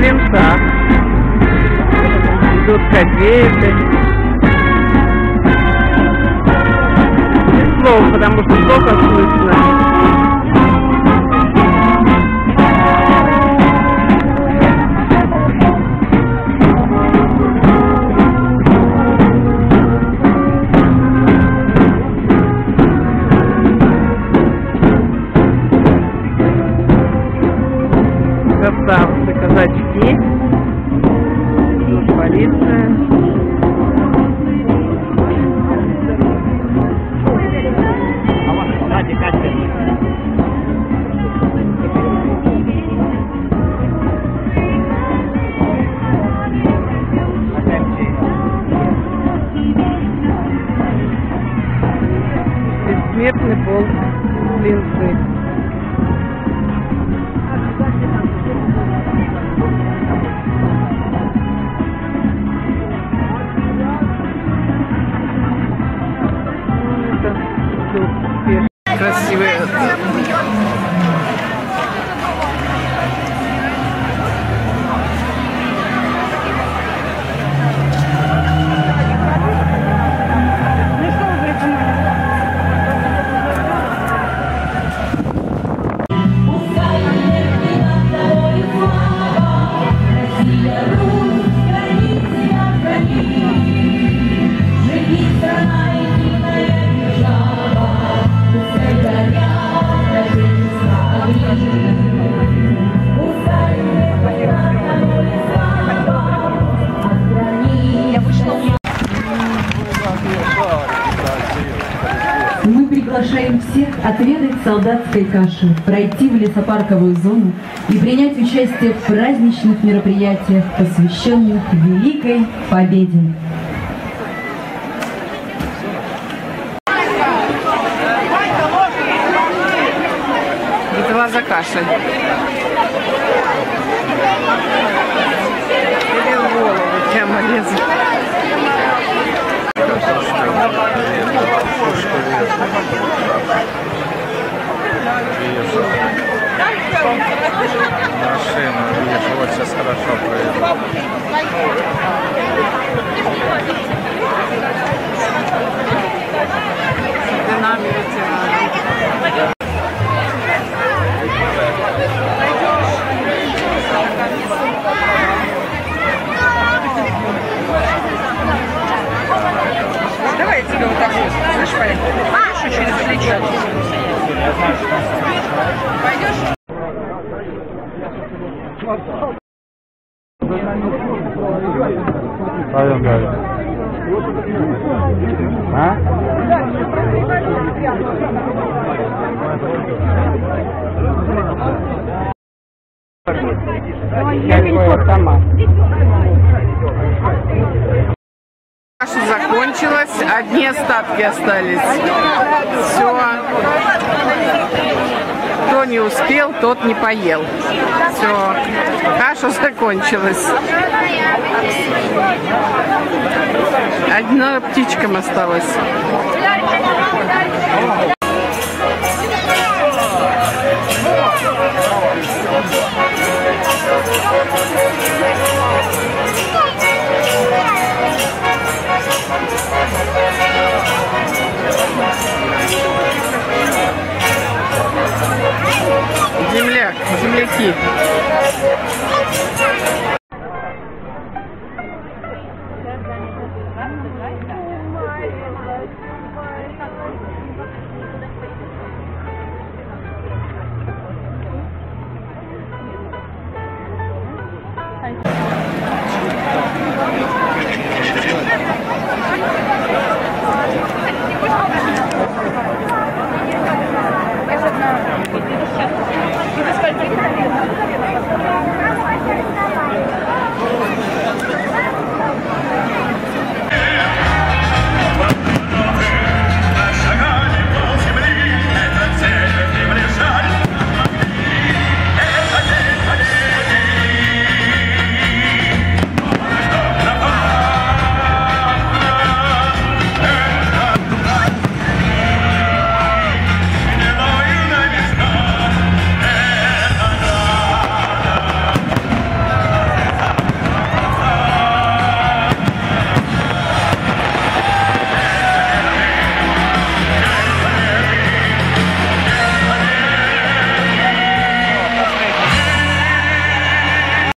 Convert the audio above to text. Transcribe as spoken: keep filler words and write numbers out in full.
блинцах. Идут котлеты. Без слов, потому что плохо слышно. Красавцы, казачки, тут полиция. Бессмертный полк блинцы. Красивые. Мы приглашаем всех отведать солдатской каши, пройти в лесопарковую зону и принять участие в праздничных мероприятиях, посвященных Великой Победе. Битва за кашей. Или в голову прямо лезет. Машина, видишь, вот сейчас хорошо проехал. Давай я тебе вот так вот, знаешь, поехали. Через плечо. Пойдешь? Пойдем, Галя. А? Я не сама. Каша закончилась, одни остатки остались. Все. Кто не успел, тот не поел. Все. Каша закончилась. Одна птичкам осталась. Земляк, земляки.